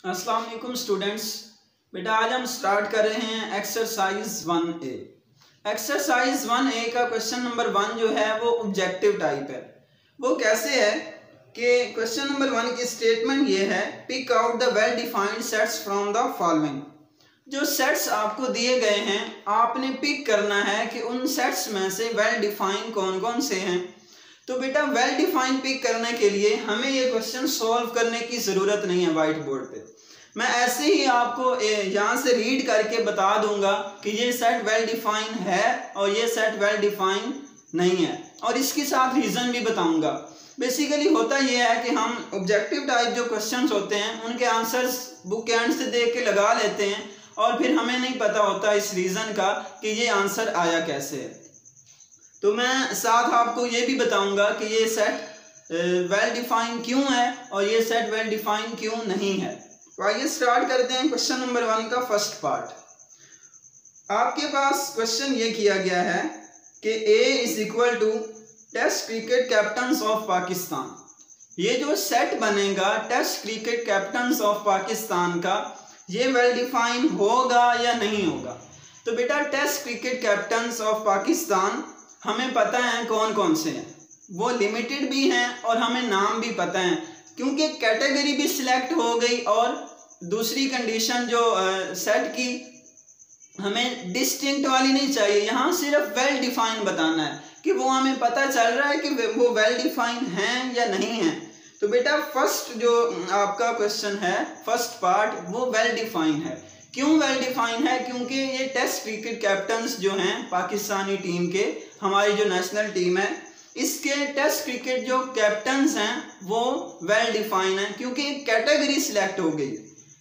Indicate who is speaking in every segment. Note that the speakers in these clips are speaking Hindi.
Speaker 1: अस्सलाम वालेकुम स्टूडेंट्स। बेटा आज हम स्टार्ट कर रहे हैं एक्सरसाइज 1A। एक्सरसाइज 1A का क्वेश्चन नंबर 1 जो है वो ऑब्जेक्टिव टाइप है। वो कैसे है कि क्वेश्चन नंबर 1 की स्टेटमेंट ये है, pick out the well defined sets from the following. जो सेट्स आपको दिए गए हैं आपने पिक करना है कि उन सेट्स में से वेल डिफाइन कौन कौन से हैं। तो बेटा वेल डिफाइन पिक करने के लिए हमें ये क्वेश्चन सॉल्व करने की ज़रूरत नहीं है व्हाइट बोर्ड पे। मैं ऐसे ही आपको यहाँ से रीड करके बता दूंगा कि ये सेट वेल डिफाइन है और ये सेट वेल डिफाइन नहीं है, और इसके साथ रीज़न भी बताऊंगा। बेसिकली होता ये है कि हम ऑब्जेक्टिव टाइप जो क्वेश्चंस होते हैं उनके आंसर्स बुक के एंड से देख के लगा लेते हैं और फिर हमें नहीं पता होता इस रीज़न का कि ये आंसर आया कैसे है। तो मैं साथ आपको ये भी बताऊंगा कि ये सेट वेल डिफाइन क्यों है और ये सेट वेल डिफाइन क्यों नहीं है। तो आइए स्टार्ट करते हैं क्वेश्चन नंबर 1 का फर्स्ट पार्ट। आपके पास क्वेश्चन ये किया गया है कि A is equal to test cricket captains of Pakistan. ये जो सेट बनेगा test cricket captains of Pakistan का, ये वेल डिफाइन होगा या नहीं होगा। तो बेटा test cricket captains of Pakistan हमें पता है कौन कौन से हैं, वो लिमिटेड भी हैं और हमें नाम भी पता है, क्योंकि कैटेगरी भी सिलेक्ट हो गई और दूसरी कंडीशन जो सेट की हमें डिस्टिंक्ट वाली नहीं चाहिए। यहाँ सिर्फ वेल डिफाइन बताना है कि वो हमें पता चल रहा है कि वो वेल डिफाइन हैं या नहीं है। तो बेटा फर्स्ट जो आपका क्वेश्चन है फर्स्ट पार्ट वो वेल डिफाइन है। क्यों वेल डिफाइन है? क्योंकि ये टेस्ट क्रिकेट कैप्टन्स जो हैं पाकिस्तानी टीम के, हमारी जो नेशनल टीम है, इसके टेस्ट क्रिकेट जो कैप्टन्स हैं वो वेल डिफाइन है क्योंकि कैटेगरी सिलेक्ट हो गई।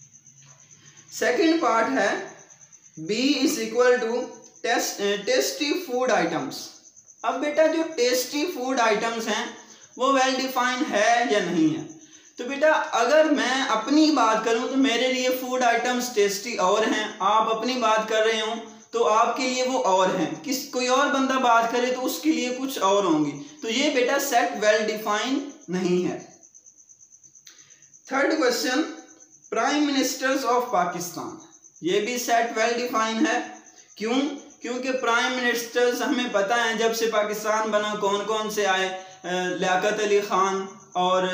Speaker 1: सेकंड पार्ट है B is equal to tasty food items. अब बेटा जो टेस्टी फूड आइटम्स हैं वो वेल डिफाइन है या नहीं है। तो बेटा अगर मैं अपनी बात करूं तो मेरे लिए फूड आइटम्स टेस्टी और हैं, आप अपनी बात कर रहे हो तो आपके लिए वो और हैं, कोई और बंदा बात करे तो उसके लिए कुछ और होंगी। तो ये बेटा सेट वेल डिफाइन नहीं है। Third question, prime ministers of Pakistan, ये भी सेट वेल डिफाइन है। क्यों? क्योंकि प्राइम मिनिस्टर्स हमें पता है जब से पाकिस्तान बना कौन कौन से आए, लियाकत अली खान और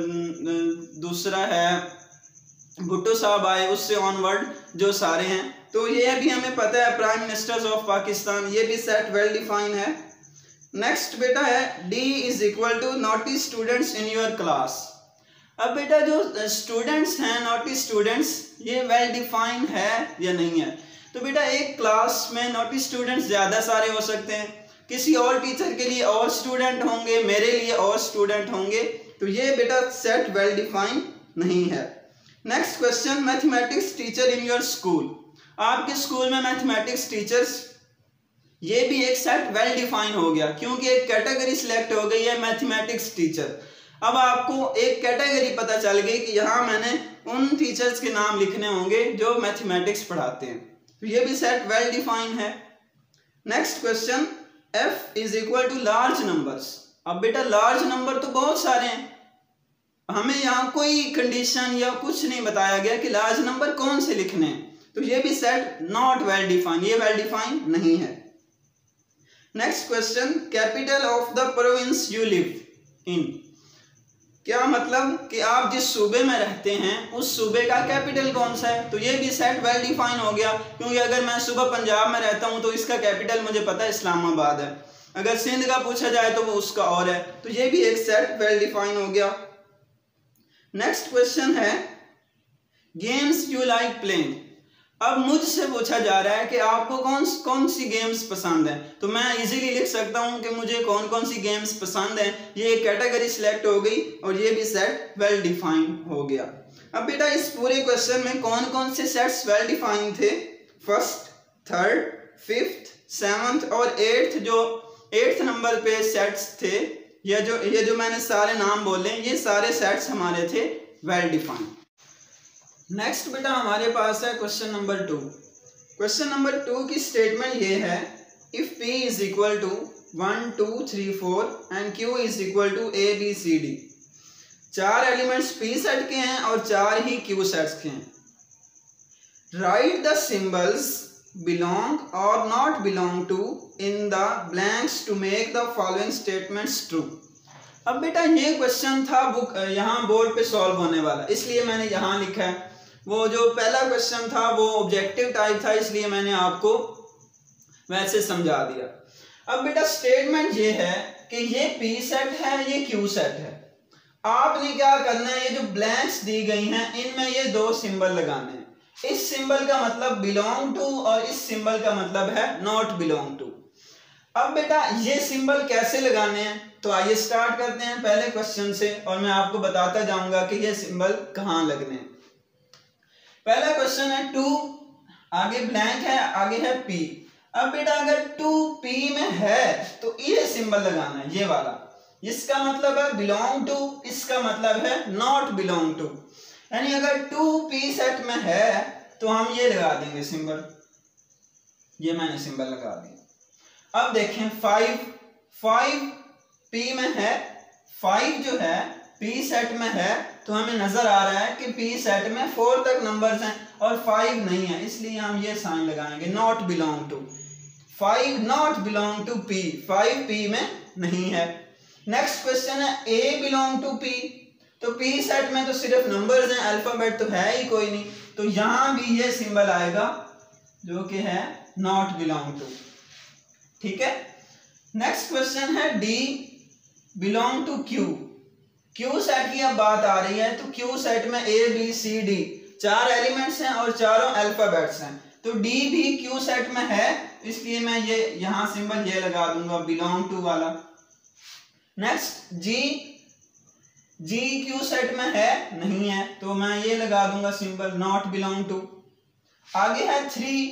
Speaker 1: दूसरा है भुट्टो साहब आए, उससे ऑनवर्ड जो सारे हैं, तो ये भी हमें पता है प्राइम मिनिस्टर्स ऑफ पाकिस्तान, ये भी सेट वेल डिफाइन है। नेक्स्ट बेटा है D is equal to naughty students in your class. अब बेटा जो स्टूडेंट्स हैं नॉटी स्टूडेंट्स, ये वेल डिफाइन है या नहीं है। तो बेटा एक क्लास में नॉटी स्टूडेंट्स ज़्यादा सारे हो सकते हैं, किसी और टीचर के लिए और स्टूडेंट होंगे, मेरे लिए और स्टूडेंट होंगे, तो ये बेटा सेट वेल डिफाइन नहीं है। Next question, mathematics teacher in your school, आपके स्कूल में मैथमेटिक्स टीचर्स, ये भी एक सेट वेल डिफाइन हो गया क्योंकि एक कैटेगरी सिलेक्ट हो गई है मैथमेटिक्स टीचर। अब आपको एक कैटेगरी पता चल गई कि यहाँ मैंने उन टीचर्स के नाम लिखने होंगे जो मैथमेटिक्स पढ़ाते हैं, तो ये भी सेट वेल डिफाइन है। Next question, F is equal to large numbers. अब बेटा लार्ज नंबर तो बहुत सारे हैं, हमें यहाँ कोई कंडीशन या कुछ नहीं बताया गया कि लार्ज नंबर कौन से लिखने हैं, तो ये भी सेट नॉट वेल डिफाइन, ये वेल डिफाइन नहीं है। Next question, capital of the province you live in, क्या मतलब कि आप जिस सूबे में रहते हैं उस सूबे का कैपिटल कौन सा है, तो ये भी सेट वेल डिफाइन हो गया क्योंकि अगर मैं सुबह पंजाब में रहता हूं तो इसका कैपिटल मुझे पता है इस्लामाबाद है, अगर सिंध का पूछा जाए तो वो उसका और है, तो ये भी एक सेट वेल डिफाइन हो गया। नेक्स्ट क्वेश्चन है गेम्स यू लाइक प्लेइंग। अब मुझसे पूछा जा रहा है कि आपको कौन सी गेम्स पसंद है, तो मैं इजीली लिख सकता हूं कि मुझे कौन कौन सी गेम्स पसंद हैं, ये एक कैटेगरी सिलेक्ट हो गई और ये भी सेट वेल डिफाइन हो गया। अब बेटा इस पूरे क्वेश्चन में कौन कौन से सेट्स वेल डिफाइन थे, फर्स्ट, थर्ड, फिफ्थ, सेवंथ और एट्थ, जो एट्थ नंबर पे सेट्स थे, ये जो मैंने सारे नाम बोले ये सारे सेट्स हमारे थे वेल डिफाइन। नेक्स्ट बेटा हमारे पास है क्वेश्चन नंबर 2। क्वेश्चन नंबर 2 की स्टेटमेंट ये है, if P is equal to 1 2 3 4 and Q is equal to ABCD। 4 elements P set के हैं और 4 ही क्यू सेट्स के हैं। राइट द सिंबल्स बिलोंग और not belong to in the blanks to make the following statements true. अब बेटा ये क्वेश्चन था बुक यहाँ बोर्ड पे सॉल्व होने वाला, इसलिए मैंने यहाँ लिखा है। वो जो पहला क्वेश्चन था वो ऑब्जेक्टिव टाइप था, इसलिए मैंने आपको वैसे समझा दिया। अब बेटा स्टेटमेंट ये है कि ये पी सेट है, ये क्यू सेट है। आपने क्या करना है, ये जो ब्लैंक्स दी गई हैं इनमें ये 2 सिंबल लगाने हैं। इस सिंबल का मतलब बिलोंग टू और इस सिंबल का मतलब है नॉट बिलोंग टू। अब बेटा ये सिंबल कैसे लगाने हैं, तो आइए स्टार्ट करते हैं पहले क्वेश्चन से और मैं आपको बताता जाऊंगा कि ये सिंबल कहाँ लगने हैं। पहला क्वेश्चन है 2, आगे ब्लैंक है, आगे है पी। अब बेटा अगर 2 पी में है तो ये सिंबल लगाना है, ये वाला। इसका मतलब है बिलोंग टू, इसका मतलब है नॉट बिलोंग टू। यानी अगर 2 पी सेट में है तो हम ये लगा देंगे सिंबल, ये मैंने सिंबल लगा दिया। अब देखें 5 पी में है, 5 जो है पी सेट में है, तो हमें नजर आ रहा है कि पी सेट में 4 तक नंबर्स हैं और 5 नहीं है, इसलिए हम ये साइन लगाएंगे not belong to. 5 not belong to P, 5 P में नहीं है। नेक्स्ट क्वेश्चन है ए बिलोंग टू पी, तो पी सेट में तो सिर्फ नंबर्स हैं, अल्फाबेट तो है ही कोई नहीं, तो यहां भी ये सिंबल आएगा जो कि है नॉट बिलोंग टू। ठीक है। नेक्स्ट क्वेश्चन है D belong to Q. Q set की अब बात आ रही है, तो क्यू सेट में A B C D 4 elements हैं और चारों अल्फाबेट्स हैं, तो डी भी क्यू सेट में है, इसलिए मैं ये यहां सिंबल ये लगा दूंगा बिलोंग टू वाला। नेक्स्ट जी क्यू सेट में है, नहीं है, तो मैं ये लगा दूंगा सिंबल नॉट बिलोंग टू। आगे है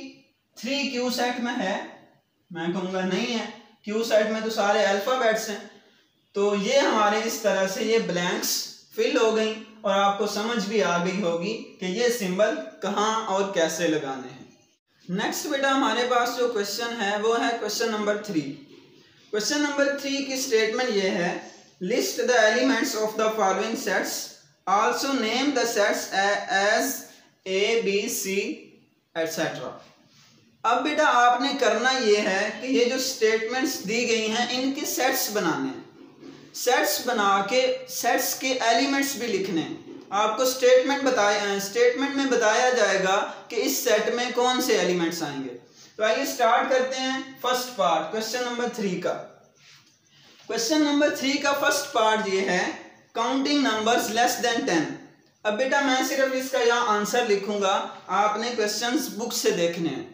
Speaker 1: 3 क्यू सेट में है, मैं कहूंगा नहीं है, क्यू सेट में तो सारे अल्फाबेट्स हैं, तो ये हमारे इस तरह से ये ब्लैंक्स फिल हो गई और आपको समझ भी आ गई होगी कि ये सिंबल कहाँ और कैसे लगाने हैं। नेक्स्ट बेटा हमारे पास जो क्वेश्चन है वो है क्वेश्चन नंबर 3। क्वेश्चन नंबर 3 की स्टेटमेंट ये है, list the elements of the following sets, also name the sets as A B C etcetera. अब बेटा आपने करना ये है कि ये जो स्टेटमेंट्स दी गई हैं इनके सेट्स बनाने हैं। सेट्स बना के सेट्स के एलिमेंट्स भी लिखने हैं। आपको स्टेटमेंट में बताया जाएगा कि इस सेट में कौन से एलिमेंट्स आएंगे। तो आइए स्टार्ट करते हैं फर्स्ट पार्ट क्वेश्चन नंबर 3 का। क्वेश्चन नंबर 3 का फर्स्ट पार्ट ये है, काउंटिंग नंबर्स लेस देन 10। अब बेटा मैं सिर्फ इसका यहाँ आंसर लिखूंगा, आपने क्वेश्चंस बुक से देखने हैं।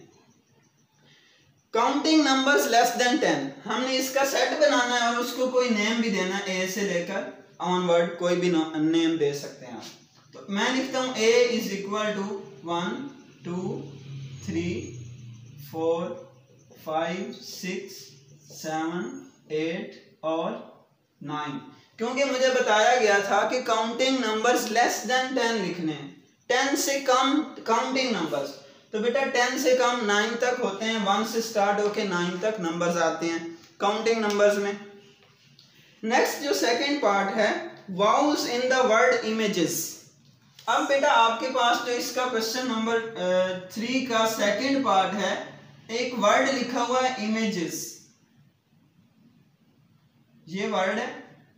Speaker 1: काउंटिंग नंबर्स लेस देन 10, हमने इसका सेट बनाना है और उसको कोई नेम भी देना है, ए से लेकर ऑनवर्ड कोई भी नेम दे सकते हैं आप। तो मैं लिखता हूँ ए इज इक्वल टू 1 2 3 4 5 6 7 8 और 9, क्योंकि मुझे बताया गया था कि काउंटिंग नंबर्स लेस देन 10 लिखने हैं, 10 से कम काउंटिंग नंबर्स। तो बेटा 10 से कम 9 तक होते हैं, 1 से स्टार्ट होके 9 तक नंबर्स आते हैं काउंटिंग नंबर्स में। नेक्स्ट जो सेकंड पार्ट है, vowels in the word images. अब बेटा आपके पास जो इसका क्वेश्चन नंबर 3 का सेकंड पार्ट है, एक वर्ड लिखा हुआ है इमेजेस, ये वर्ड है।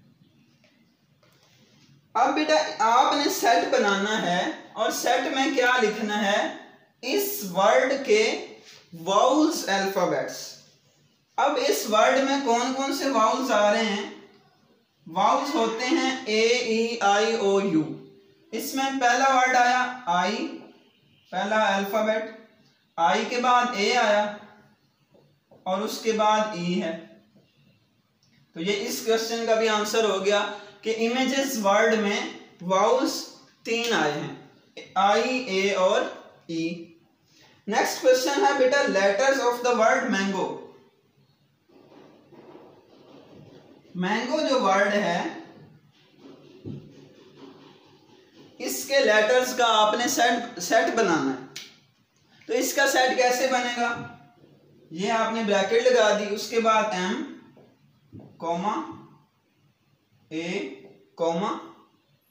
Speaker 1: अब बेटा आपने सेट बनाना है और सेट में क्या लिखना है, इस वर्ड के वाउल्स अल्फाबेट्स। अब इस वर्ड में कौन कौन से वाउल्स आ रहे हैं, वाउल्स होते हैं ए ई आई ओ यू। इसमें पहला वर्ड आया आई, पहला अल्फाबेट, आई के बाद ए आया और उसके बाद ई है। तो ये इस क्वेश्चन का भी आंसर हो गया कि इमेजेस वर्ड में वाउल्स 3 आए हैं, आई ए और ई। नेक्स्ट क्वेश्चन है बेटा letters of the word mango. Mango जो वर्ड है इसके लेटर्स का आपने सेट बनाना है। तो इसका सेट कैसे बनेगा, ये आपने ब्रैकेट लगा दी, उसके बाद M comma A comma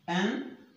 Speaker 1: N,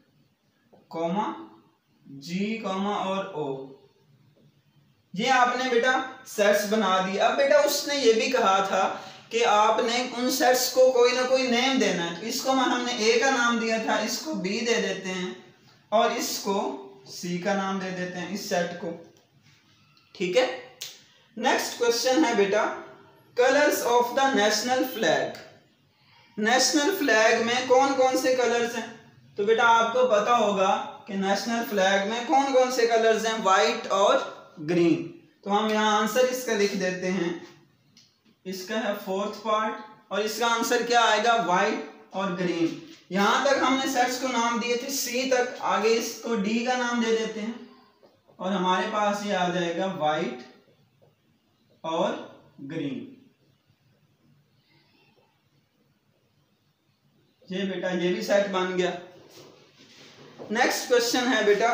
Speaker 1: G, और O। ये आपने बेटा सेट्स बना दिए। अब बेटा उसने ये भी कहा था कि आपने उन सेट्स को कोई ना कोई नेम देना है। तो इसको हमने A का नाम दिया था, इसको B दे देते हैं और इसको C का नाम दे देते हैं, इस सेट को। ठीक है। नेक्स्ट क्वेश्चन है बेटा colours of the national flag. National flag में कौन कौन से कलर्स हैं? तो बेटा आपको पता होगा कि नेशनल फ्लैग में कौन कौन से कलर्स हैं, व्हाइट और ग्रीन। तो हम यहाँ आंसर इसका लिख देते हैं, इसका है 4th पार्ट और इसका आंसर क्या आएगा, व्हाइट और ग्रीन। यहां तक हमने सेट्स को नाम दिए थे C तक, आगे इसको D का नाम दे देते हैं और हमारे पास ये आ जाएगा व्हाइट और ग्रीन। ये बेटा ये भी सेट बन गया। नेक्स्ट क्वेश्चन है बेटा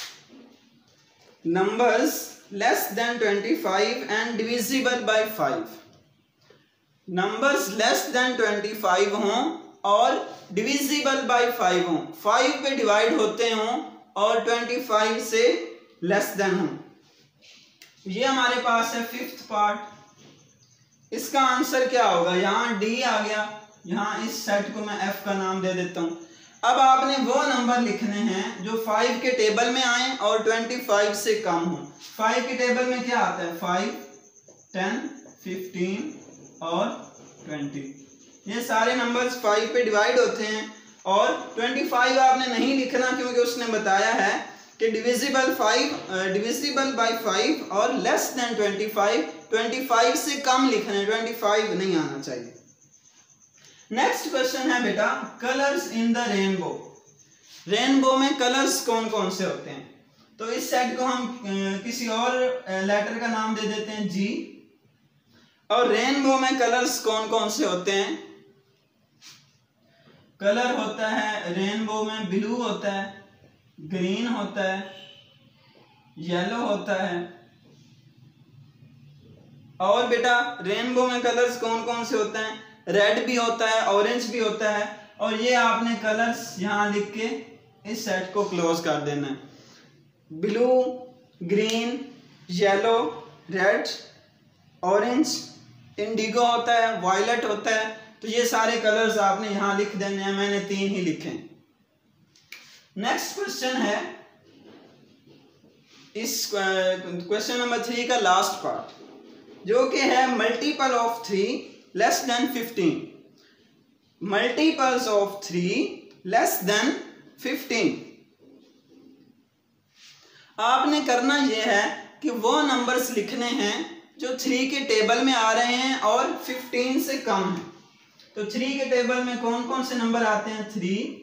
Speaker 1: numbers less than 25 and divisible by 5। Numbers less than 25 हों और डिविजिबल बाय 5 हों, 5 पे डिवाइड होते हों और 25 से लेस देन हों। ये हमारे पास है 5th पार्ट। इसका आंसर क्या होगा, यहाँ D आ गया, यहाँ इस सेट को मैं F का नाम दे देता हूँ। अब आपने वो नंबर लिखने हैं जो 5 के टेबल में आए और 25 से कम हो। 5 के टेबल में क्या आता है, 5, 10, 15 और 20। ये सारे नंबर्स 5 पे डिवाइड होते हैं और 25 आपने नहीं लिखना क्योंकि उसने बताया है कि डिविजिबल बाय 5 और लेस देन 25 से कम लिखना है, 25 नहीं आना चाहिए। नेक्स्ट क्वेश्चन है बेटा colours in the rainbow. Rainbow में कलर्स कौन कौन से होते हैं? तो इस सेट को हम किसी और लेटर का नाम दे देते हैं G। और रेनबो में कलर्स कौन कौन से होते हैं? कलर होता है रेनबो में ब्लू होता है, ग्रीन होता है, येलो होता है। और बेटा रेनबो में कलर्स कौन कौन से होते हैं? रेड भी होता है, ऑरेंज भी होता है। और ये आपने कलर्स यहाँ लिख के इस सेट को क्लोज कर देना है। Blue, green, yellow, red, orange, indigo होता है, वायलेट होता है। तो ये सारे कलर्स आपने यहाँ लिख देने हैं, मैंने 3 ही लिखे। नेक्स्ट क्वेश्चन है इस क्वेश्चन नंबर 3 का लास्ट पार्ट जो कि है multiple of 3 less than 15। Multiples of 3 less than 15। आपने करना यह है कि वो नंबर्स लिखने हैं जो 3 के टेबल में आ रहे हैं और 15 से कम है। तो 3 के टेबल में कौन कौन से नंबर आते हैं? 3,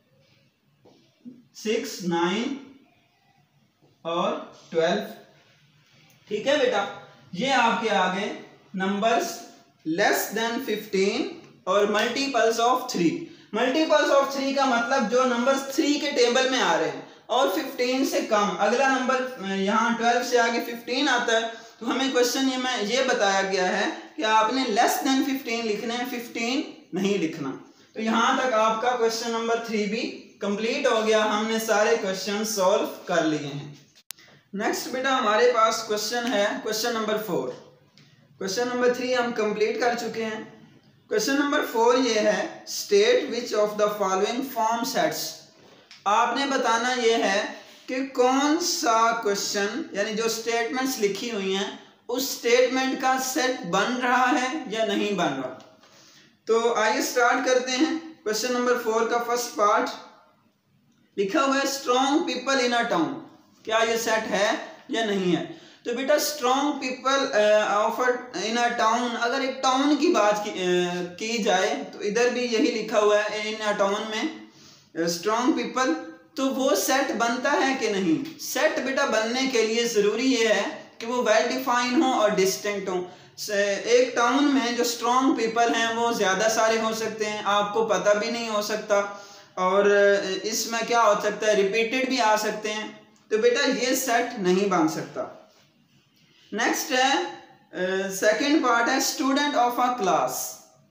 Speaker 1: 6, 9 और 12। ठीक है बेटा, ये आपके आगे नंबर्स लेस देन 15 और मल्टीपल्स ऑफ 3। मल्टीपल्स ऑफ 3 का मतलब जो नंबर्स 3 के टेबल में आ रहे हैं और 15 से कम। अगला नंबर यहाँ 12 से आगे 15 आता है तो हमें क्वेश्चन में ये बताया गया है कि आपने लेस देन 15 लिखने हैं, 15 नहीं लिखना। तो यहाँ तक आपका क्वेश्चन नंबर 3 भी कंप्लीट हो गया। हमने सारे क्वेश्चन सॉल्व कर लिए हैं। नेक्स्ट बेटा हमारे पास क्वेश्चन है क्वेश्चन नंबर 4। क्वेश्चन नंबर 3 हम कंप्लीट कर चुके हैं। क्वेश्चन नंबर 4 ये है state which of the following form sets. आपने बताना ये है कि कौन सा क्वेश्चन यानी जो स्टेटमेंट्स लिखी हुई हैं उस स्टेटमेंट का सेट बन रहा है या नहीं बन रहा। तो आइए स्टार्ट करते हैं। क्वेश्चन नंबर 4 का फर्स्ट पार्ट लिखा हुआ है strong people in a town. क्या ये सेट है या नहीं है? तो बेटा strong people of in a town, अगर एक टाउन की बात की जाए तो इधर भी यही लिखा हुआ है इन अ टाउन में स्ट्रॉन्ग पीपल। तो वो सेट बनता है कि नहीं? सेट बेटा बनने के लिए ज़रूरी ये है कि वो वेल डिफाइन हो और डिस्टिंक्ट हो। एक टाउन में जो स्ट्रॉन्ग पीपल हैं वो ज़्यादा सारे हो सकते हैं, आपको पता भी नहीं हो सकता, और इसमें क्या हो सकता है रिपीटेड भी आ सकते हैं। तो बेटा ये सेट नहीं बन सकता। नेक्स्ट है सेकंड पार्ट है स्टूडेंट ऑफ अ क्लास।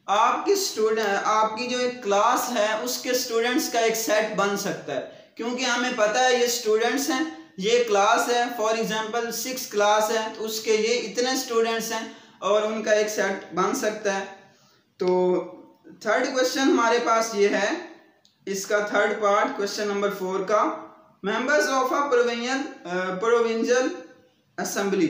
Speaker 1: आपकी जो एक क्लास है उसके स्टूडेंट्स का एक सेट बन सकता है, क्योंकि हमें पता है ये स्टूडेंट्स हैं, ये क्लास है, फॉर एग्जांपल 6 क्लास है तो उसके ये इतने स्टूडेंट्स हैं और उनका एक सेट बन सकता है। तो थर्ड क्वेश्चन हमारे पास ये है, इसका थर्ड पार्ट क्वेश्चन नंबर 4 का, members of a provincial assembly.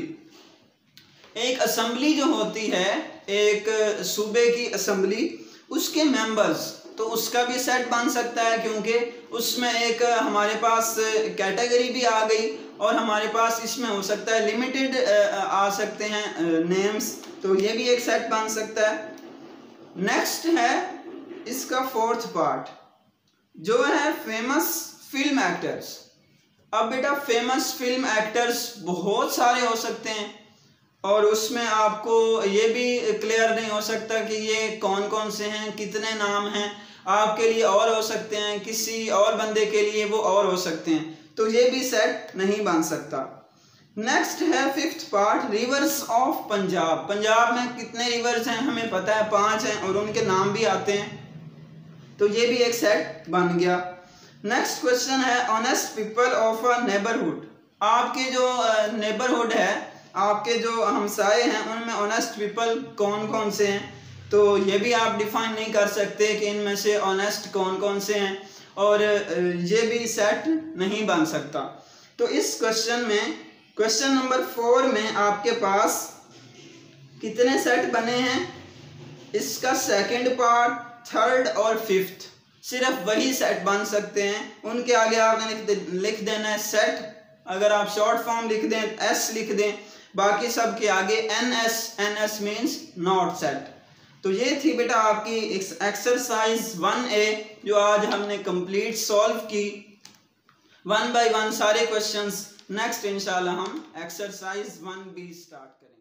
Speaker 1: एक असेंबली जो होती है, एक सूबे की असेंबली, उसके मेंबर्स, तो उसका भी सेट बन सकता है, क्योंकि उसमें एक हमारे पास कैटेगरी भी आ गई और हमारे पास इसमें हो सकता है लिमिटेड आ सकते हैं नेम्स, तो ये भी एक सेट बन सकता है। नेक्स्ट है इसका फोर्थ पार्ट जो है फेमस फिल्म एक्टर्स। अब बेटा फेमस फिल्म एक्टर्स बहुत सारे हो सकते हैं और उसमें आपको ये भी क्लियर नहीं हो सकता कि ये कौन कौन से हैं, कितने नाम हैं, आपके लिए और हो सकते हैं, किसी और बंदे के लिए वो और हो सकते हैं, तो ये भी सेट नहीं बन सकता। नेक्स्ट है fifth part, rivers of Punjab. Punjab में कितने रिवर्स हैं हमें पता है, 5 हैं और उनके नाम भी आते हैं, तो ये भी एक सेट बन गया। नेक्स्ट क्वेश्चन है honest people of a neighbourhood. आपके जो नेबरहुड है, आपके जो हमसाए हैं, उनमें ऑनेस्ट पीपल कौन कौन से हैं, तो ये भी आप डिफाइन नहीं कर सकते कि इनमें से ऑनेस्ट कौन कौन से हैं, और ये भी सेट नहीं बन सकता। तो इस क्वेश्चन में, क्वेश्चन नंबर 4 में आपके पास कितने सेट बने हैं, इसका सेकंड पार्ट, थर्ड और फिफ्थ, सिर्फ वही सेट बन सकते हैं। उनके आगे आपने लिख देना है सेट, अगर आप शॉर्ट फॉर्म लिख दें एस लिख दें, बाकी सब के आगे NS मीन्स नॉट सेट। तो ये थी बेटा आपकी एक्सरसाइज 1A जो आज हमने कंप्लीट सॉल्व की, 1 बाय 1 सारे क्वेश्चंस। नेक्स्ट इंशाल्लाह हम एक्सरसाइज 1B स्टार्ट करें।